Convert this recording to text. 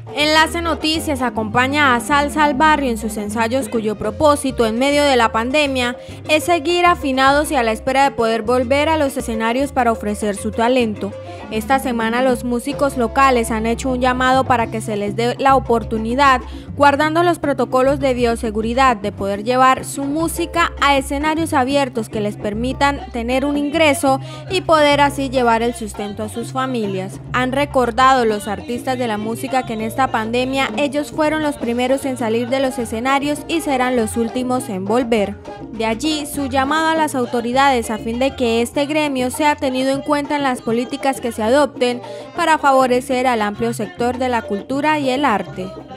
Enlace Noticias acompaña a Salsa al Barrio en sus ensayos, cuyo propósito en medio de la pandemia es seguir afinados y a la espera de poder volver a los escenarios para ofrecer su talento. Esta semana los músicos locales han hecho un llamado para que se les dé la oportunidad, guardando los protocolos de bioseguridad, de poder llevar su música a escenarios abiertos que les permitan tener un ingreso y poder así llevar el sustento a sus familias. Han recordado los artistas de la música que en esta pandemia ellos fueron los primeros en salir de los escenarios y serán los últimos en volver. De allí su llamado a las autoridades a fin de que este gremio sea tenido en cuenta en las políticas que se adopten para favorecer al amplio sector de la cultura y el arte.